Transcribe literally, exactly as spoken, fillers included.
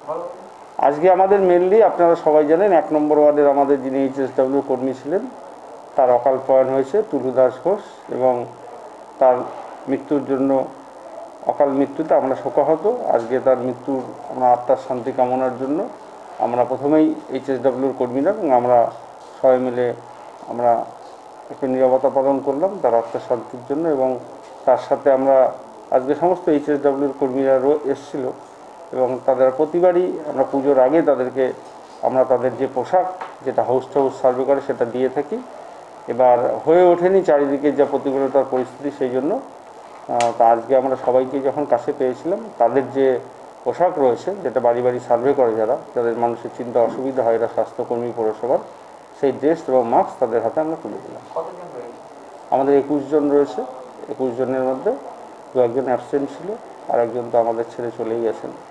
আজকে আমাদের মেনলি আপনারা সবাই জানেন এক নম্বর ওয়ার্ডের আমাদের যিনি এইচএসডব্লিউ কর্মী ছিলেন তার অকাল প্রয়াণ হয়েছে টুলু দাস ঘোষ, এবং তার মৃত্যুর জন্য অকাল মৃত্যুতে আমরা শোকাহত। আজকে তার মৃত্যুর আমরা আত্মার শান্তি কামনার জন্য আমরা প্রথমেই এইচএসডব্লিউর কর্মীরা এবং আমরা সবাই মিলে আমরা একটু নীরবতা পালন করলাম তার আত্মার শান্তির জন্য, এবং তার সাথে আমরা আজকে সমস্ত এইচএসডব্লিউর কর্মীরাও এসেছিল এবং তাদের প্রতিবারই আমরা পুজোর আগে তাদেরকে আমরা তাদের যে পোশাক যেটা হাউস টু হাউস সার্ভে করে সেটা দিয়ে থাকি। এবার হয়ে ওঠেনি চারিদিকে যা প্রতিকূলতার পরিস্থিতি, সেই জন্য তা আজকে আমরা সবাইকে যখন কাছে পেয়েছিলাম তাদের যে পোশাক রয়েছে যেটা বাড়ি বাড়ি সার্ভে করে যারা যাদের মানুষের চিন্তা অসুবিধা হয় এরা স্বাস্থ্যকর্মী পৌরসভার, সেই ড্রেস এবং মাস্ক তাদের হাতে আমরা তুলে দিলাম। আমাদের একুশ জন রয়েছে, একুশ জনের মধ্যে দু একজন অ্যাবসেন্ট ছিল আর একজন তো আমাদের ছেড়ে চলেই গেছেন।